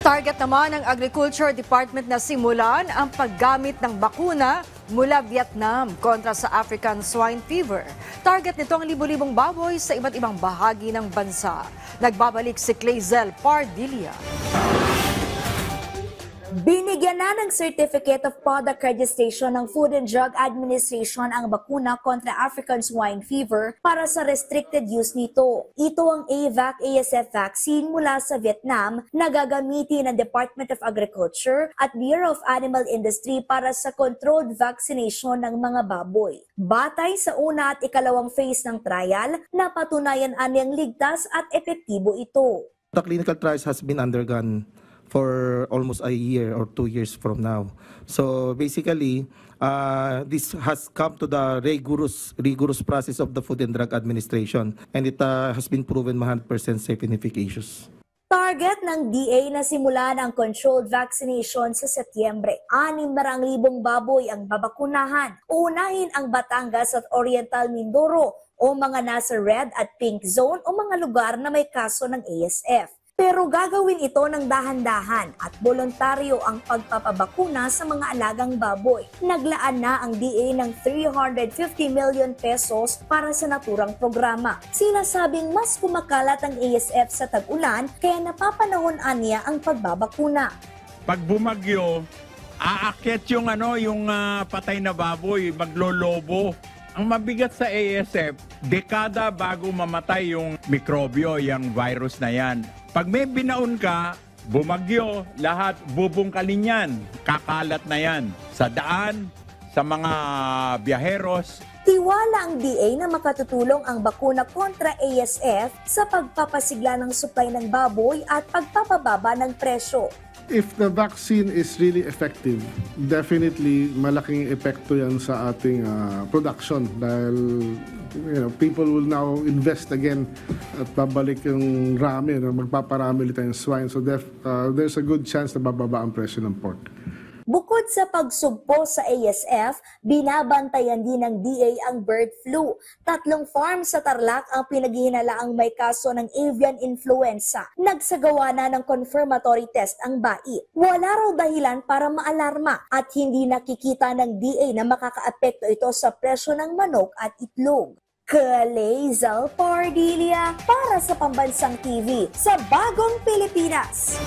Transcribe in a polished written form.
Target naman ng Agriculture Department na simulan ang paggamit ng bakuna mula Vietnam kontra sa African Swine Fever. Target nito ang libu-libong baboy sa iba't ibang bahagi ng bansa. Nagbabalik si Clazel Pardilla. Binigyan na ng Certificate of Product Registration ng Food and Drug Administration ang bakuna kontra African Swine Fever para sa restricted use nito. Ito ang AVAC-ASF vaccine mula sa Vietnam na gagamitin ng Department of Agriculture at Bureau of Animal Industry para sa controlled vaccination ng mga baboy. Batay sa una at ikalawang phase ng trial, napatunayan anyang ligtas at epektibo ito. The clinical trials has been undergone for almost a year or 2 years from now. So basically, this has come to the rigorous process of the Food and Drug Administration, and it has been proven 100% safe and efficacious. Target ng DA na simulan ang controlled vaccination sa Setyembre. 600,000 baboy ang babakunahan. Unahin ang Batangas at Oriental Mindoro o mga nasa red at pink zone o mga lugar na may kaso ng ASF. Pero gagawin ito ng dahan-dahan at voluntaryo ang pagpapabakuna sa mga alagang baboy. Naglaan na ang DA ng 350 million pesos para sa naturang programa. Sinasabing mas kumakalat ang ASF sa tag-ulan kaya napapanahon niya ang pagbabakuna. Pag bumagyo, aakyat yung patay na baboy, maglolobo. Ang mabigat sa ASF, dekada bago mamatay yung mikrobyo, yung virus na yan. Pag may binaon ka, bumagyo, lahat bubungkalin yan. Kakalat na yan. Sa daan, sa mga biyaheros. Tiwala ang DA na makatutulong ang bakuna kontra ASF sa pagpapasigla ng supply ng baboy at pagpapababa ng presyo. If the vaccine is really effective, definitely malaking epekto yan sa ating production dahil people will now invest again at babalik yung rami, magpaparami ulit yung swine. So there's a good chance na bababa ang presyo ng pork. Bukod sa pagsugpo sa ASF, binabantayan din ng DA ang bird flu. 3 farms sa Tarlac ang pinaghihinalaang may kaso ng avian influenza. Nagsagawa na ng confirmatory test ang bai. Wala raw dahilan para maalarma at hindi nakikita ng DA na makakaapekto ito sa presyo ng manok at itlog. Clazel Pardilla para sa Pambansang TV sa Bagong Pilipinas.